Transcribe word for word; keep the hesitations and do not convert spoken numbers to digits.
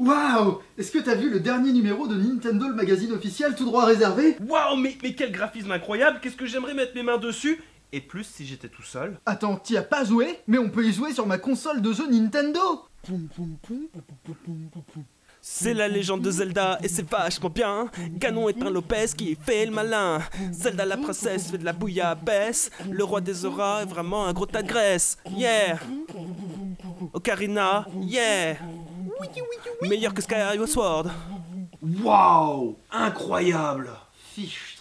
Waouh! Est-ce que t'as vu le dernier numéro de Nintendo, le magazine officiel, tout droit réservé? Waouh, mais, mais quel graphisme incroyable! Qu'est-ce que j'aimerais mettre mes mains dessus? Et plus si j'étais tout seul. Attends, t'y as pas joué? Mais on peut y jouer sur ma console de jeu Nintendo! C'est la légende de Zelda et c'est vachement bien. Ganon est un Lopez qui fait le malin. Zelda la princesse fait de la bouillabaisse. Le roi des auras est vraiment un gros tas de graisse. Yeah! Ocarina, yeah! Meilleur que Skyward Sword. Waouh! Incroyable! Fiche